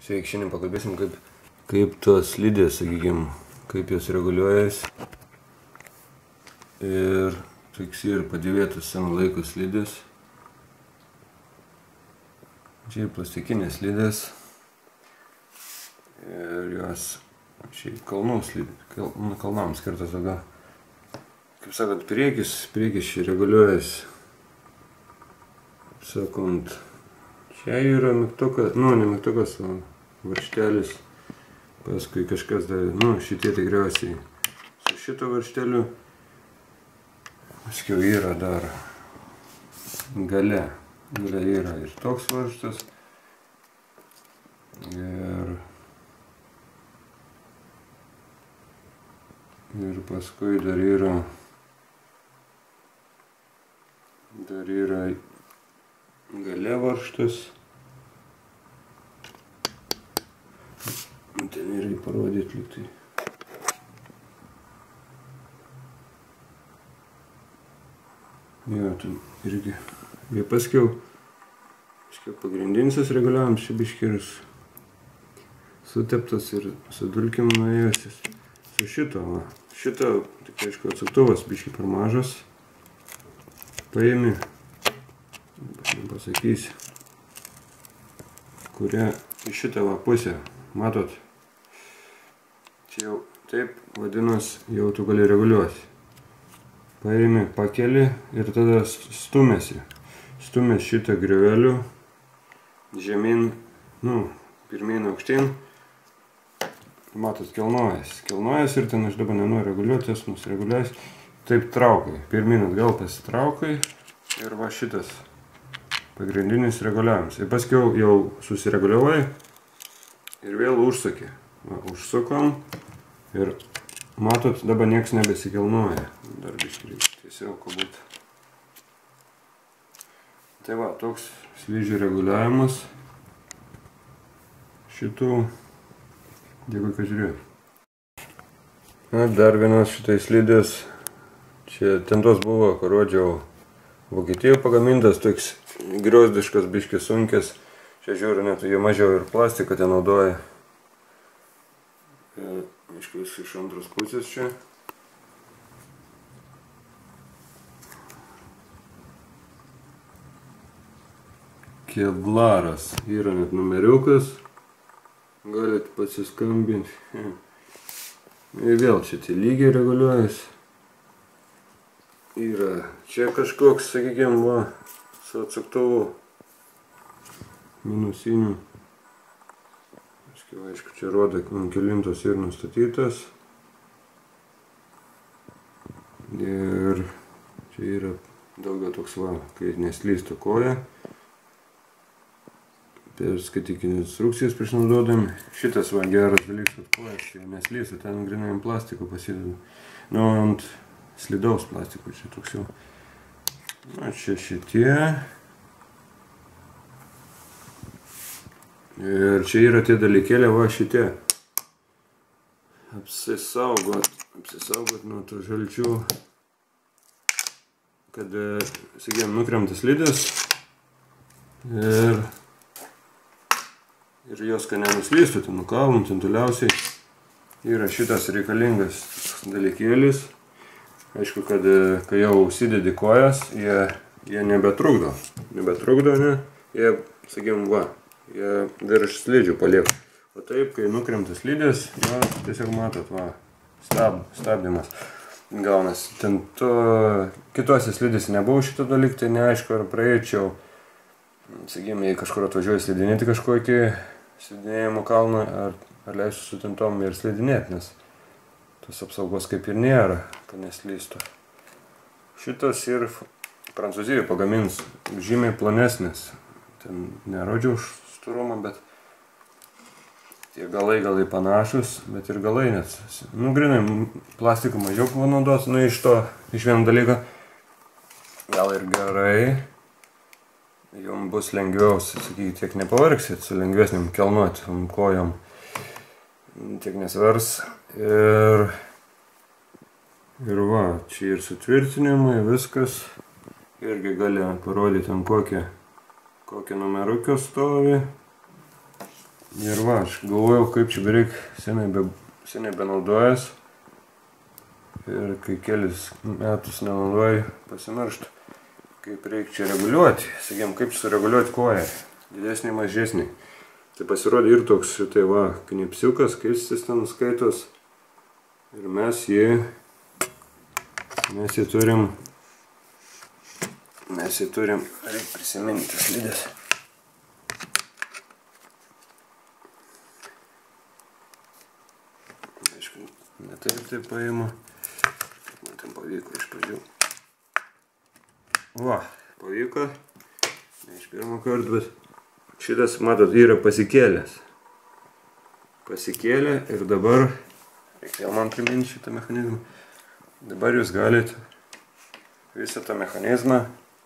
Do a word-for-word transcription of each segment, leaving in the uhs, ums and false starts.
Sveiki, šiandien pakalbėsim, kaip, kaip tos slidės, sakykime, kaip jos reguliuojasi. Ir toks ir padėvėtos seno laiko slidės. Čia plastikinės slidės. Ir jos šiaip kalnų slidės, kal, nu, kalnams skirtas toga. Kaip sakant, priekis, priekis čia reguliuojasi. Sakant, čia yra mygtukas, nu ne mygtukas, o varžtelis. Paskui kažkas dar, nu šitie tikriausiai su šito varžteliu. Paskiau yra dar gale. Gale yra ir toks varžtas. Ir, ir paskui dar yra, dar yra gale varžtas. Ten irgi parodyti lyg tai. Jo, ten irgi. Ir paskiau, paskiau pagrindinis reguliavimas čia biškiris suteptas ir su dulkim nuėjusis. Su šito, va. Šito, tik aišku, atsuktuvas biški per mažas. Paimi, pasakysi, kurią į šitą va pusę, matot? Čia jau taip vadinas, jau tu gali reguliuoti. Paimi, pakeli ir tada stumėsi. Stumės šitą griovelių žemyn, nu, pirmyn aukštyn. Matot, kelnojas. Kelnojas ir ten aš dabar nenoriu reguliuoti, jas nusireguliuojas. Taip traukai. Pirmyn atgal pasitraukai ir va šitas pagrindinis reguliavimas. Ir paskiau jau susireguliuoji ir vėl užsuki. Va, užsukom ir matot, dabar nieks nebesikelnoja. Dar biškį tiesiog būt. Tai va, toks slidžių reguliavimas šitų. Dėkui, kad žiūrėjau. Na, dar vienas šitai slidės. Čia ten tos buvo, kur rodžiau, Vokietijoje pagamintas, toks griozdiškas, biškis sunkės. Čia žiūriu, net jie mažiau ir plastiką ten naudoja. Aišku, vis iš antros pusės čia. Kevlaras. Yra net numeriukas. Galit pasiskambinti. Ir vėl čia tie lygiai reguliuojas. Yra čia kažkoks, sakykime, va, su atsuktuvu minusiniu. Aišku, čia rodo, ant kelintos ir nustatytas. Ir čia yra daugiau toks va, kai neslystų koja. Perskaitykite instrukcijas prieš naudodami. Šitas va geras dalykas, kad kojas čia neslystų, ten grinai ant plastiko pasideda. Nu, ant slidaus plastiko čia toks jau. Na, čia šitie. Ir čia yra tie dalykėlė, va šitie. Apsisaugot, apsisaugot nuo tų žalčių. Kad, sakykime, nukremtas slidės. Ir, ir jos, kad nenuslystų, ten nukalom, ten toliausiai. Yra šitas reikalingas dalykėlis. Aišku, kad kai jau užsidedi kojas, jie, jie nebetrukdo. Nebetrukdo, ne? Jie, sakykime, va. Jie virš slidžių palieka. O taip, kai nukremtas slidės, jo, tiesiog matot, va, stab, stabdymas gaunas. Ten to, kitose slidėse nebuvo šito dalyko, tai neaišku, ar praeičiau, sakykime, jei kažkur atvažiuoju slidinėti kažkokį slidinėjimo kalną, ar, ar leisiu su tentom ir slidinėti, nes tos apsaugos kaip ir nėra, kad neslystų. Šitas ir Prancūzijoje pagamins žymiai plonesnis. Ten nerodžiau storumą, bet tie galai galai panašus, bet ir galai net, nu grinai, plastikų mažiau panaudoti, nu iš to, iš vieno dalyko, gal ir gerai, jums bus lengviau, sakykime, tiek nepavargsit su lengvesniam kelnuotim kojom, tiek nesvers, ir, ir va, čia ir sutvirtinimai, viskas, irgi gali parodyti ant kokią, kokią numerukio stovi. Ir va, aš galvojau, kaip čia bereik seniai, be, seniai benaudojas. Ir kai kelis metus nenaudoju, pasimirštų, kaip reikia čia reguliuoti. Sakėm, kaip sureguliuoti koją. Didesnį, mažesnį. Tai pasirodė ir toks, tai va, knipsiukas, kaistis ten skaitos. Ir mes jį, mes jį turim, mes jį turim, reikia prisiminti tas slidės. Aišku, ne taip taip paimu. Man ten pavyko iš pradžių. Va, pavyko. Ne iš pirmo karto, bet šitas, matot, yra pasikėlęs. Pasikėlė ir dabar, reikia man priminti šitą mechanizmą, dabar jūs galite visą tą mechanizmą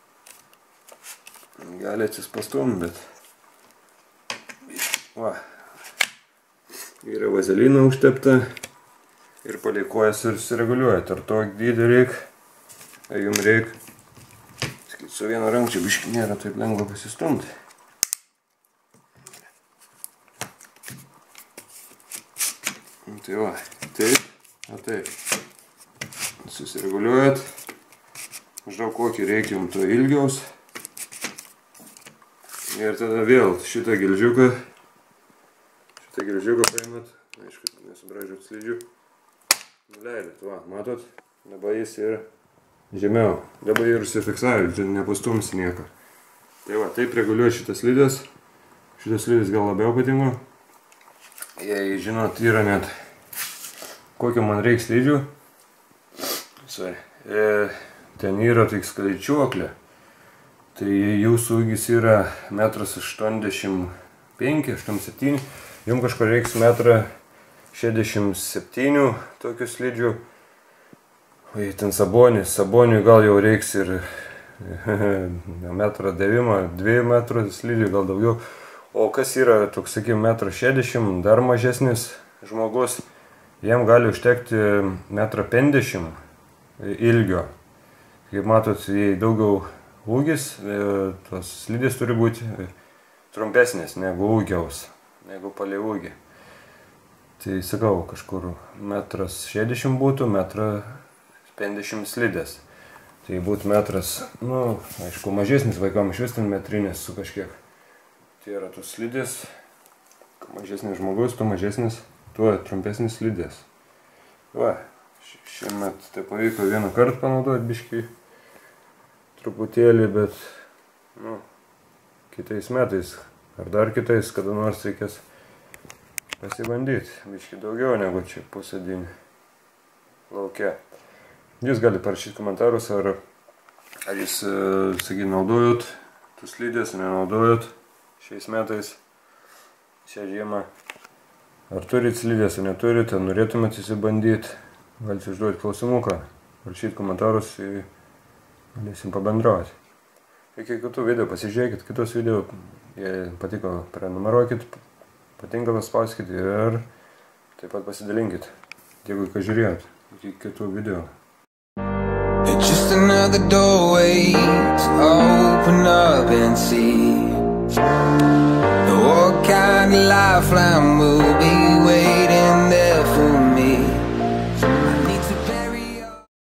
galite pastumti, bet va, yra vazelina užtepta ir palei kojas ir sureguliuojate, ar to dydį reikia, ar jums reikia, su viena rankčia biškį nėra taip lengva pasistumti. Tai va, taip, o taip, susireguliuojat, maždaug kokį reikia jums to ilgiaus ir tada vėl šitą gilžiuką, šitą gilžiuką paimat, aišku, nesubražiau slidžių, nuleidot, va, matot, dabar jis yra žemiau, dabar ir užsifiksavę, čia nepastumsi nieko. Tai va, taip reguliuoju šitas slidės, šitas slidės gal labiau patingo, jei žinot, yra net kokio man reikia slidžių. E, ten yra tik skaičiuoklė. Tai jūsų ūgis yra metras aštuoniasdešimt penki, aštuoniasdešimt septyni. Jums kažkur reiks metrą šešiasdešimt septyni tokių slidžių. O ten sabonis. Saboniui gal jau reiks ir metrą devimą, dviejų metrų slidžių, gal daugiau. O kas yra toks, sakykime, metras šešiasdešimt, dar mažesnis žmogus, jam gali užtekti metrą penkiasdešimt ilgio. Kaip matot, jei daugiau ūgis, tos slidės turi būti trumpesnės negu ūgiaus, negu palei ūgį. Tai sakau, kažkur metras šešiasdešimt būtų, metras penkiasdešimt slidės. Tai būtų metras, nu, aišku, mažesnis vaikam, iš vis ten metrinės su kažkiek. Tai yra tos slidės, mažesnis žmogus, tuo mažesnis, tuo trumpesnis slidės. Va, šiemet tai pavyko vieną kartą panaudoti biškį truputėlį, bet, nu, kitais metais, ar dar kitais, kada nors reikės pasibandyti, biškį daugiau negu čia pusėdinį lauke. Jūs galite parašyti komentarus, ar, ar jūs, sakyt, naudojot tų slidės, nenaudojot šiais metais, šią žiemą. Ar turit slidės, ar neturit, ar norėtumėt įsibandyti, galite užduoti klausimuką, parašyti komentarus ir galėsim pabendrauti. Iki kitų video pasižiūrėkit, kitus video, jei patiko, prenumeruokit, patinka paspauskit ir taip pat pasidalinkit. Dėkui, kad žiūrėjot. Iki kitų video. It's just another doorway to open up and see what kind of lifeline will be